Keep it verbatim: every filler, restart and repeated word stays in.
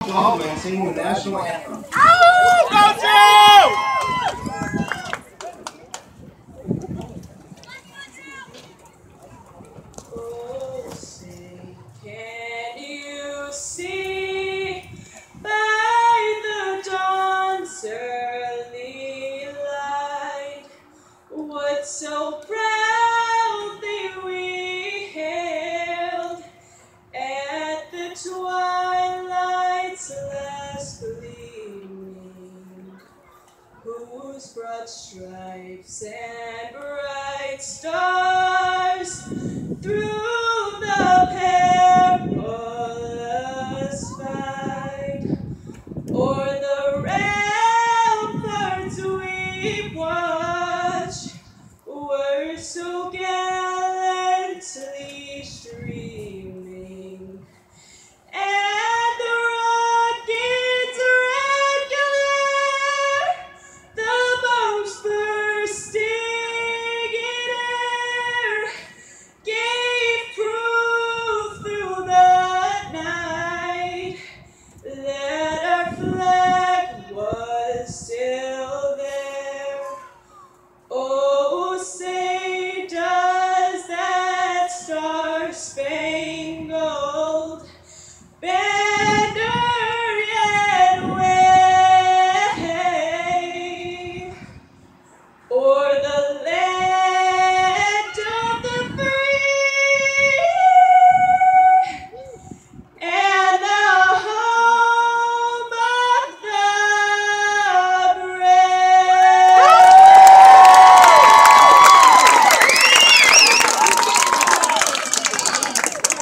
All men singing the national anthem. Oh, say, can you see by the dawn's early light what so proudly we hailed at the twilight's last gleaming, whose broad stripes and bright stars